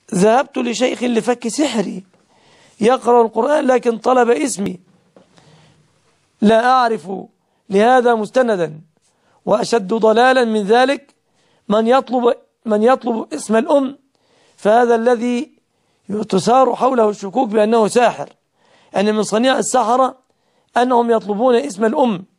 ذهبت لشيخ لفك سحري يقرأ القرآن لكن طلب اسمي، لا أعرف لهذا مستندا. وأشد ضلالا من ذلك من يطلب اسم الأم، فهذا الذي تثار حوله الشكوك بأنه ساحر. يعني من صنيع السحرة أنهم يطلبون اسم الأم